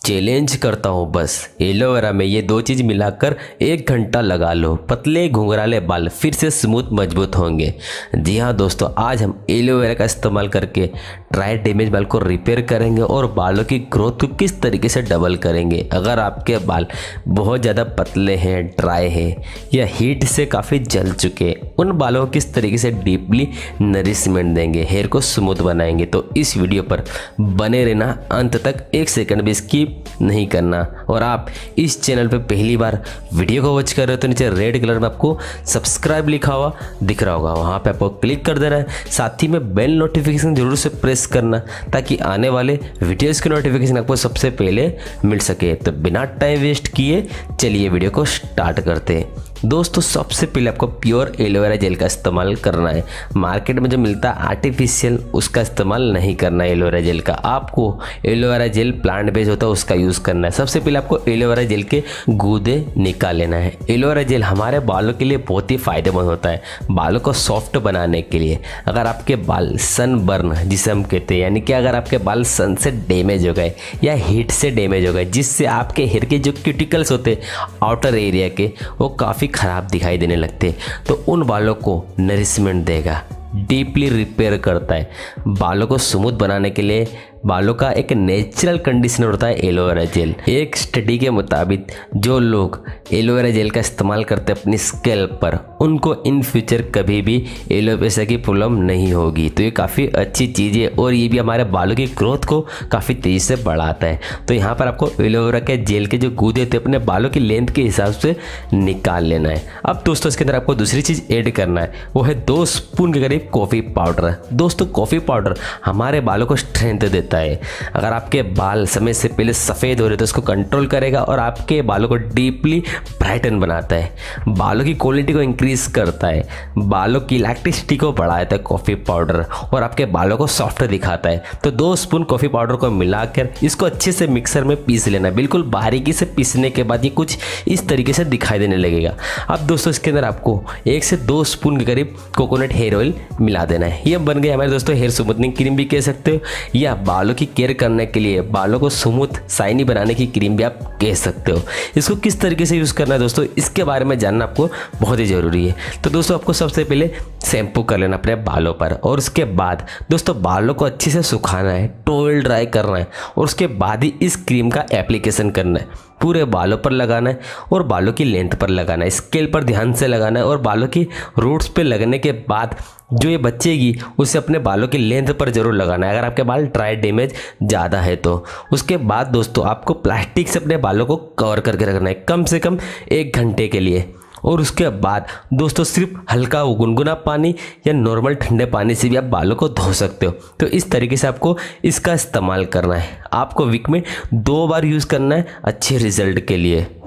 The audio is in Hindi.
चैलेंज करता हूँ बस एलोवेरा में ये दो चीज़ मिलाकर 1 घंटा लगा लो, पतले घुंघराले बाल फिर से स्मूथ मजबूत होंगे। जी हाँ दोस्तों, आज हम एलोवेरा का इस्तेमाल करके ड्राई डैमेज बाल को रिपेयर करेंगे और बालों की ग्रोथ को किस तरीके से डबल करेंगे। अगर आपके बाल बहुत ज़्यादा पतले हैं, ड्राई हैं या हीट से काफ़ी जल चुके हैं, उन बालों को किस तरीके से डीपली नरिशमेंट देंगे, हेयर को स्मूथ बनाएंगे, तो इस वीडियो पर बने रहना अंत तक, 1 सेकंड भी स्किप नहीं करना। और आप इस चैनल पे पहली बार वीडियो को वॉच कर रहे हो तो नीचे रेड कलर में आपको सब्सक्राइब लिखा हुआ दिख रहा होगा, वहाँ पे आपको क्लिक कर देना है। साथ ही में बेल नोटिफिकेशन जरूर से प्रेस करना ताकि आने वाले वीडियोस के नोटिफिकेशन आपको सबसे पहले मिल सके। तो बिना टाइम वेस्ट किए चलिए वीडियो को स्टार्ट करते हैं। दोस्तों, सबसे पहले आपको प्योर एलोवेरा जेल का इस्तेमाल करना है। मार्केट में जो मिलता है आर्टिफिशियल, उसका इस्तेमाल नहीं करना है एलोवेरा जेल का। आपको एलोवेरा जेल प्लांट बेस्ड होता है, उसका यूज़ करना है। सबसे पहले आपको एलोवेरा जेल के गूदे निकाल लेना है। एलोवेरा जेल हमारे बालों के लिए बहुत ही फायदेमंद होता है, बालों को सॉफ्ट बनाने के लिए। अगर आपके बाल सन बर्न जिसे हम कहते हैं, यानी कि अगर आपके बाल सन से डैमेज हो गए या हीट से डैमेज हो गए, जिससे आपके हेयर के जो क्यूटिकल्स होते हैं आउटर एरिया के, वो काफ़ी खराब दिखाई देने लगते हैं, तो उन बालों को नरिशमेंट देगा, डीपली रिपेयर करता है। बालों को स्मूथ बनाने के लिए बालों का एक नेचुरल कंडीशनर होता है एलोवेरा जेल। एक स्टडी के मुताबिक जो लोग एलोवेरा जेल का इस्तेमाल करते हैं अपनी स्कैल्प पर, उनको इन फ्यूचर कभी भी एलोपेशिया की प्रॉब्लम नहीं होगी। तो ये काफ़ी अच्छी चीज़ है और ये भी हमारे बालों की ग्रोथ को काफ़ी तेज़ी से बढ़ाता है। तो यहाँ पर आपको एलोवेरा के जेल के जो गूदे होते हैं अपने बालों की लेंथ के हिसाब से निकाल लेना है। अब दोस्तों, इसके अंदर आपको दूसरी चीज़ ऐड करना है, वो है 2 स्पून के करीब कॉफ़ी पाउडर। दोस्तों, कॉफ़ी पाउडर हमारे बालों को स्ट्रेंथ देता है। अगर आपके बाल समय से पहले सफ़ेद हो रहे तो उसको कंट्रोल करेगा और आपके बालों को डीपली ब्राइटन बनाता है, बालों की क्वालिटी को इंक्रीज करता है, बालों की इलास्टिसिटी को बढ़ाता है कॉफ़ी पाउडर, और आपके बालों को सॉफ्ट दिखाता है। तो 2 स्पून कॉफ़ी पाउडर को मिलाकर इसको अच्छे से मिक्सर में पीस लेना है। बिल्कुल बारीकी से पीसने के बाद ये कुछ इस तरीके से दिखाई देने लगेगा। अब दोस्तों, इसके अंदर आपको 1 से 2 स्पून के करीब कोकोनट हेयर ऑयल मिला देना है। ये बन गए हमारे दोस्तों हेयर स्मूथनिंग क्रीम भी कह सकते हो, या बालों की केयर करने के लिए बालों को स्मूथ शाइनी बनाने की क्रीम भी आप कह सकते हो। इसको किस तरीके से यूज़ करना है दोस्तों, इसके बारे में जानना आपको बहुत ही ज़रूरी है। तो दोस्तों, आपको सबसे पहले शैम्पू कर लेना अपने बालों पर, और उसके बाद दोस्तों बालों को अच्छे से सुखाना है, टॉवेल ड्राई करना है, और उसके बाद ही इस क्रीम का एप्लीकेशन करना है। पूरे बालों पर लगाना है और बालों की लेंथ पर लगाना है, स्केल पर ध्यान से लगाना है, और बालों की रूट्स पे लगने के बाद जो ये बचेगी उसे अपने बालों की लेंथ पर जरूर लगाना है, अगर आपके बाल ड्राई डैमेज ज़्यादा है तो। उसके बाद दोस्तों, आपको प्लास्टिक से अपने बालों को कवर करके रखना है कम से कम 1 घंटे के लिए। और उसके बाद दोस्तों, सिर्फ हल्का गुनगुना पानी या नॉर्मल ठंडे पानी से भी आप बालों को धो सकते हो। तो इस तरीके से आपको इसका इस्तेमाल करना है। आपको वीक में 2 बार यूज़ करना है अच्छे रिजल्ट के लिए।